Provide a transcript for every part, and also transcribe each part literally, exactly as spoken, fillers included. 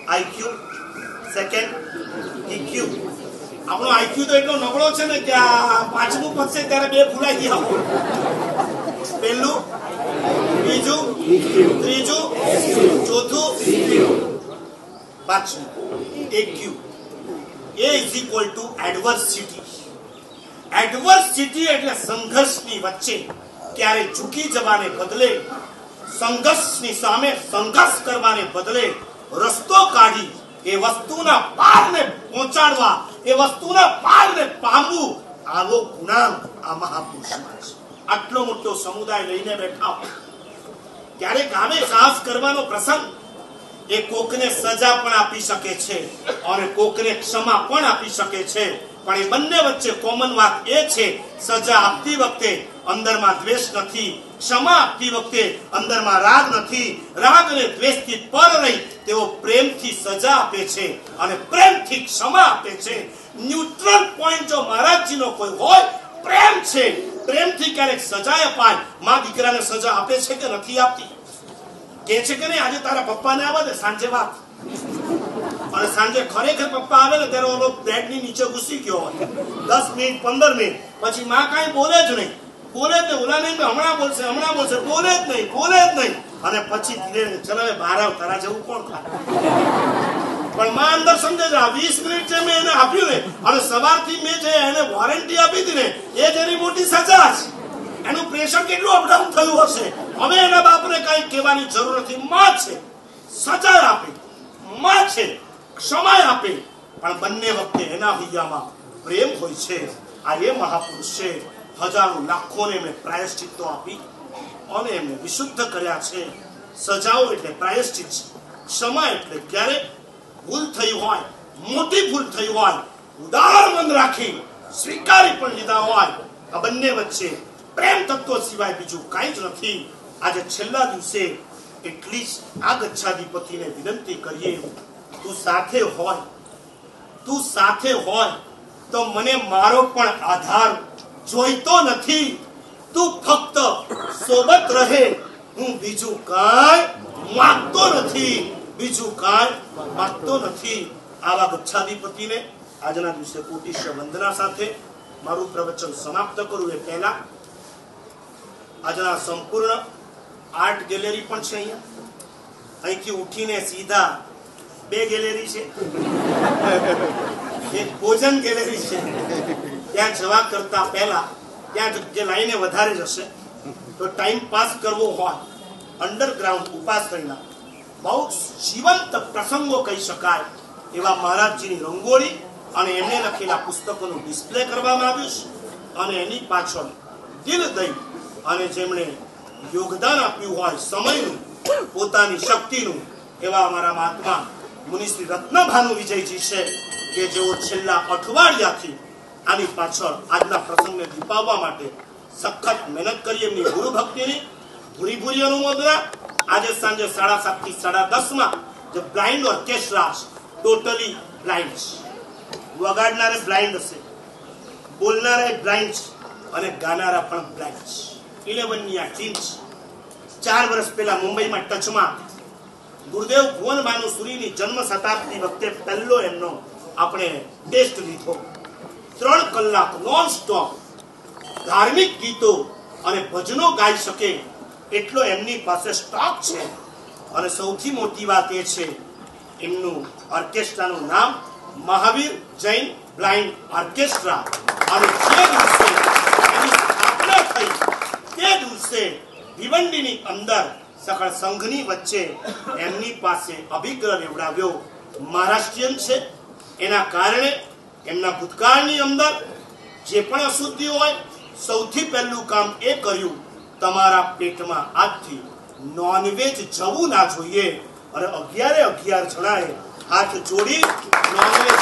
IQ, second EQ. આપણો IQ તો એટલો નબળો છે ને કે આ પાંચમું પદશે ત્યારે બે ભૂલાઈ ગયા. પહેલું, બીજું, ત્રીજું, ચોથું, પાંચમું. AQ. A is equal to adversity. Adversity એટલે સંઘર્ષની વચ્ચે ક્યારે ઝૂકી જવાને બદલે, સંઘર્ષની સામે સંઘર્ષ કરવાને બદલે રસ્તો કાઢી એ વસ્તુના પારને પહોંચાડવા, એ વસ્તુના પારને પામવું, આવો ગુણાંક આ મહાપુરુષમાં છે. આટલો મોટો સમુદાય લઈને બેઠા ત્યારે ગામે સાહસ કરવાનો પ્રસંગ એ કોકને સજા પણ આપી શકે છે અને કોકને ક્ષમા પણ આપી શકે છે. પણ એ બંને વચ્ચે કોમન વાત એ છે, સજા આપતી વખતે અંદરમાં દ્વેષ નથી, ક્ષમા આપતી વખતે અંદરમાં રાગ નથી. રાગ અને દ્વેષથી પર રહી તેઓ પ્રેમથી સજા આપે છે અને પ્રેમથી ક્ષમા આપે છે. ન્યુટ્રલ પોઈન્ટ જો મહારાજજીનો કોઈ હોય, પ્રેમ છે. પ્રેમથી ક્યારેક સજા અપાય. માં દીકરાને સજા આપે છે કે નથી આપતી? કે છે કે નહીં આજે તારા પપ્પાને આવે ને સાંજે વાત, અને સાંજે ખરેખર પપ્પા આવે ને ત્યારે ઓલો બેડ ની નીચે ઘૂસી ગયો હોય દસ મિનિટ પંદર મિનિટ પછી માં કઈ બોલે જ નહીં, બોલે જ ઓલા નહીં હમણાં બોલશે હમણાં બોલશે, બોલે જ નહીં બોલે જ નહીં. અને પછી ધીરે ચલાવે બહાર આવ, તારા જેવું કોણ ખાય? પણ માં અંદર સમજે છે આ વીસ મિનિટ જે મેં એને આપ્યું ને અને સવારથી મેં જે એને વોરંટી આપી હતી ને એ જ એની મોટી સજા છે. એનું પ્રેશર કેટલું અપડાઉન થયું હશે. હવે એના બાપને કઈ કહેવાની જરૂર નથી. માં છે, સજા આપે, માં છે, ક્ષમા આપે, પણ બંને વખતે એના હૈયામાં પ્રેમ હોય છે. આ એ મહાપુરુષ છે. હજારો લાખોને મેં પ્રાયશ્ચિત્તો આપી અને એમને વિશુદ્ધ કર્યા છે. સજાઓ એટલે પ્રાયશ્ચિત છે. ક્ષમા એટલે ક્યારે ભૂલ થઈ હોય, મોટી ભૂલ થઈ હોય, ઉદાર મન રાખી સ્વીકારી પણ લીધા હોય, આ બંને વચ્ચે પ્રેમ તત્વ સિવાય બીજું કાંઈ જ નથી. આજે છેલ્લા દિવસે એટલી જ આ ગચ્છાધિપતિને વિનંતી કરીએ, તું સાથે હોય, તું સાથે હોય તો મને મારો પણ આધાર જોઈતો નથી. તું ફક્ત સોબત રહે, હું બીજું કાંઈ માંગતો નથી, બીજું કાંઈ માંગતો નથી. આવા ગચ્છાધિપતિને આજના દિવસે કોટિશ્ય વંદના સાથે મારું પ્રવચન સમાપ્ત કરું એ પહેલા આજના સંપૂર્ણ આર્ટ ગેલેરી પણ છે. અહીંયા અહીંથી ઉઠીને સીધા બે ગેલેરી છે, એક ભોજન ગેલેરી છે. ત્યાં જવા કરતા પહેલા ત્યાં જે લાઈને વધારે જશે તો ટાઈમ પાસ કરવો હોય, અંડરગ્રાઉન્ડ ઉપાશ્રયના બહુ જીવંત પ્રસંગો કહી શકાય એવા મહારાજજીની રંગોળી અને એમને લખેલા પુસ્તકોનું ડિસ્પ્લે કરવામાં આવ્યું છે. અને એની પાછળ દિલ દઈ અને જેમણે યોગદાન આપ્યું હોય સમયનું, પોતાની શક્તિનું, એવા અમારા મહાત્મા મુનિશ્રી રત્નભાનુ વિજયજી છે કે જેઓ છેલ્લા અઠવાડિયાથી આની પાછળ આજના પ્રસંગને દીપાવવા માટે સખત મહેનત કરી. એમની ગુરુ ભક્તિની ભૂરી ભૂરી અનુમોદના. આજે સાંજે સાડા સાત થી સાડા દસ માં જે બ્લાઇન્ડ ઓર્કેસ્ટ્રા ટોટલી બ્લાઇન્ડ છે, વગાડનારે બ્લાઇન્ડ હશે, બોલનારા બ્લાઇન્ડ છે અને ગાનારા પણ બ્લાઇન્ડ છે. ઇલેવન ની આ ટીમ છે. ચાર વર્ષ પહેલા મુંબઈમાં ટચમાં ગુરુદેવ ભુવન ભાનુસુરીની જન્મ શતાબ્દી વખતે પહેલો એમનો આપણે ટેસ્ટ લીધો. ત્રણ કલાક નોન સ્ટોપ ધાર્મિક ગીતો અને ભજનો ગાઈ શકે એટલો એમની પાસે સ્ટોક છે. અને સૌથી મોટી વાત એ છે એમનું ઓર્કેસ્ટ્રાનું નામ મહાવીર જૈન બ્લાઇન્ડ ઓર્કેસ્ટ્રા. અને જે દિવસે એની સ્થાપના થઈ તે દિવસે ભિવંડીની અંદર સકળ સંઘની વચ્ચે એમની પાસે અભિગ્રહ લેવડાવ્યો. મહારાષ્ટ્રીયન છે, એના કારણે એમના ભૂતકાળની અંદર જે પણ અશુદ્ધિ હોય સૌથી પહેલું કામ એ કર્યું, તમારા પેટમાં આજથી નોનવેજ જવું ના જોઈએ. અને અગિયારે અગિયાર જણાએ હાથ જોડી નોનવેજ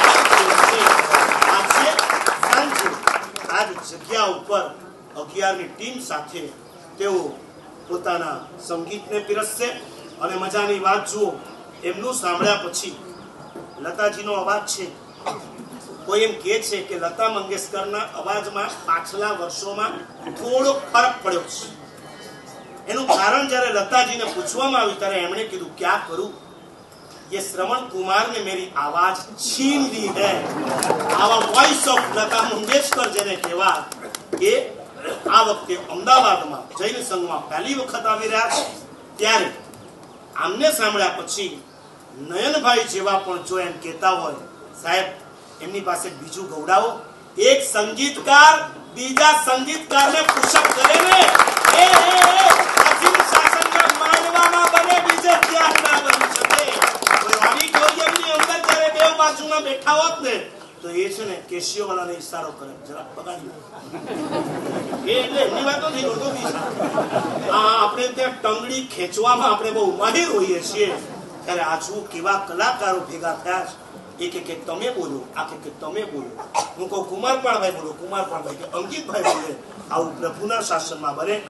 આજે સાંજે આ જગ્યા ઉપર અગિયારની ટીમ સાથે તેઓ પોતાના સંગીતને પીરસશે. અને મજાની વાત જુઓ, એમનું સાંભળ્યા પછી લતાજીનો અવાજ છે. કોઈ એમ કહે છે કે લતા મંગેશકરના અવાજમાં પાછલા વર્ષોમાં થોડો ફરક પડ્યો છે. એનું કારણ જ્યારે લતાજીને પૂછવામાં આવ્યું ત્યારે એમણે કીધું ક્યાં કરું, ये श्रवण कुमार ने मेरी आवाज छीन ली है। आवा वॉइस ऑफ लता मंगेशकर जेने कहेवा के आ वखते अमदावाद में जैन संघ में पहली वखत आवी रह्या छे त्यारे आमने सांभळ्या पछी नयनभाई जेवा पण जो एम कहेता होय साहेब एमनी पासे बीजू गौडाओ एक संगीतकार बीजा संगीतकार ने पुशअप करे ने ए ए ए अधीन शासन में मानवा ना बने बीजे त्याग ना बनी सके कोई ऑडिटोरियम ની અંદર જ્યારે બે બાજુમાં બેઠા હોત ને તો એ છે ને કેશિયો વાળાને ઈશારો કરે જરા પગાડી એ એટલે એની વાતો નહીં હોતો બીજા આ આપણે ત્યાં ટંગડી ખેંચવામાં આપણે બહુ માહિર હોઈએ છીએ ત્યારે આજુ કેવા કલાકારો ભેગા થયા एक एक एक तमे बोलो आके के तमे बोलो उनको कुमारपाल भाई बोलो कुमारपाल भाई के अंकित भाई बोले आउ प्रभुना शासन में बने